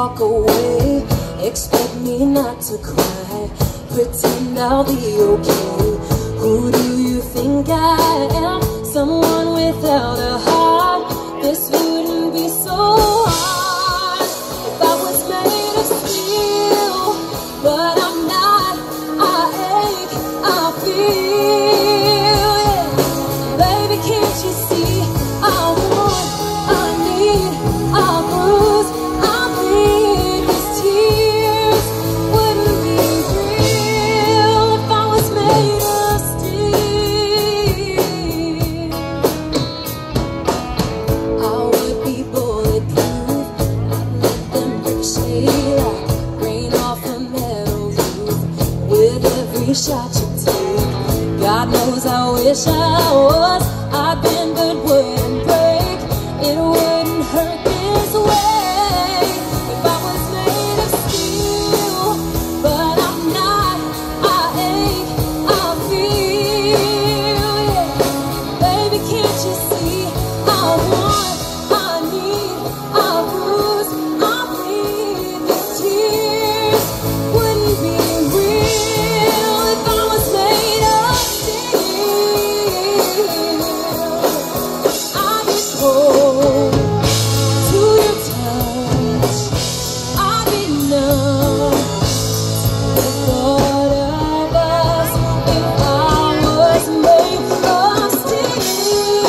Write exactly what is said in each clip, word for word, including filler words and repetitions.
walk away. Expect me not to cry, pretend I'll be okay. Who do you think I am? Someone without a heart. This wouldn't be so hard if I was made of steel. But I'm not, I ache, I feel, yeah. Baby, can't you see? I want, I need, I bruise, I bleed. These tears wouldn't be real if I was made of steel. I would be bulletproof. I'd let them ricochet like rain off a metal roof. With every shot you take, God knows I wish I was. I've been but wouldn't break. It wouldn't hurt this way if I was made of steel. But I'm not, I ache, I feel, yeah. Baby, can't you see? I want, I need, I bruise, I bleed. These tears wouldn't be real if I was made of steel. I'd be cold to your touch. I'd be numb to the thought of us if I was made of steel.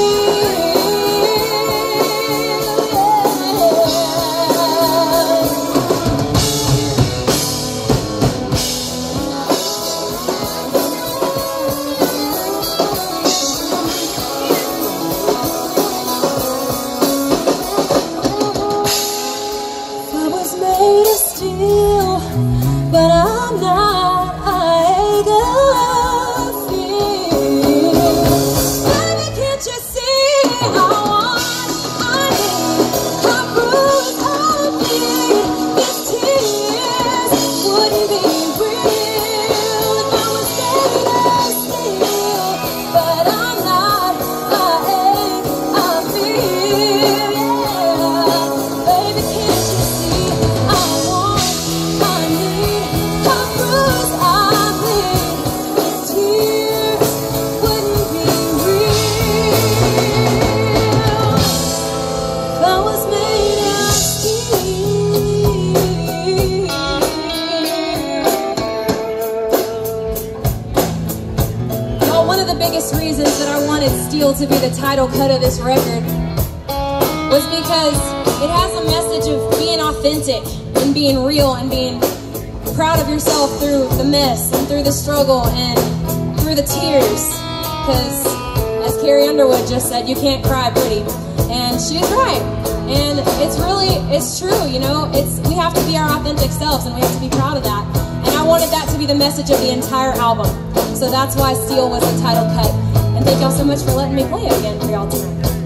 If I was made of steel, but I'm not, I ache, I feel. Baby, can't you see? I want, I need, I bruise, I bleed. These tears wouldn't be real if I was made of steel. But I'm not, I ache, I feel, yeah. Baby, can't you see? I want, I need, I bruise, I bleed. These tears wouldn't be real if I was made of steel. Well, one of the biggest reasons that I wanted Steel to be the title cut of this record was because it has a message of being authentic and being real and being proud of yourself through the mess and through the struggle and through the tears. Because as Carrie Underwood just said, you can't cry pretty. And she is right. And it's really, it's true, you know, it's, we have to be our authentic selves and we have to be proud of that. And I wanted that to be the message of the entire album. So that's why Steel was the title cut. And thank y'all so much for letting me play it again for y'all tonight.